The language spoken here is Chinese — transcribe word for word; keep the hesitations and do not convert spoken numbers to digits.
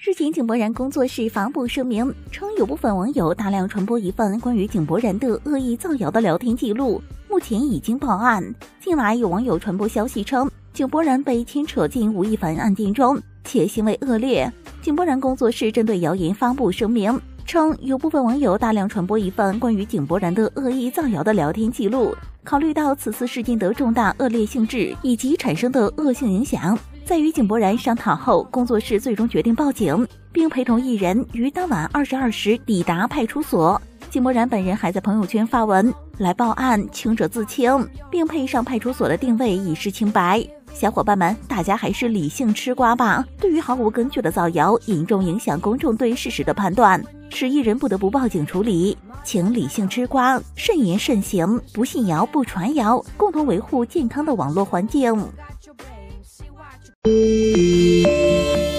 日前，井柏然工作室发布声明，称有部分网友大量传播一份关于井柏然的恶意造谣的聊天记录，目前已经报案。近来有网友传播消息称，井柏然被牵扯进吴亦凡案件中，且行为恶劣。井柏然工作室针对谣言发布声明，称有部分网友大量传播一份关于井柏然的恶意造谣的聊天记录，考虑到此次事件的重大恶劣性质以及产生的恶性影响，在与井柏然商讨后，工作室最终决定报警，并陪同艺人于当晚二十二时抵达派出所。井柏然本人还在朋友圈发文来报案，清者自清，并配上派出所的定位以示清白。小伙伴们，大家还是理性吃瓜吧。对于毫无根据的造谣，严重影响公众对事实的判断，使艺人不得不报警处理。请理性吃瓜，慎言慎行，不信谣不传谣，共同维护健康的网络环境。